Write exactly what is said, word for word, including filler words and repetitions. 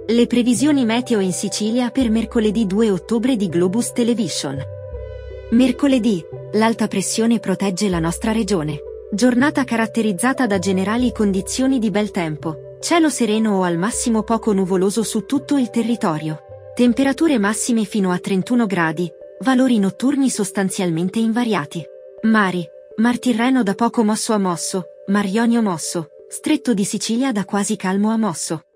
Le previsioni meteo in Sicilia per mercoledì due ottobre di Globus Television. Mercoledì, l'alta pressione protegge la nostra regione. Giornata caratterizzata da generali condizioni di bel tempo, cielo sereno o al massimo poco nuvoloso su tutto il territorio. Temperature massime fino a trentuno gradi, valori notturni sostanzialmente invariati. Mari, Mar Tirreno da poco mosso a mosso, Mar Ionio mosso, Stretto di Sicilia da quasi calmo a mosso.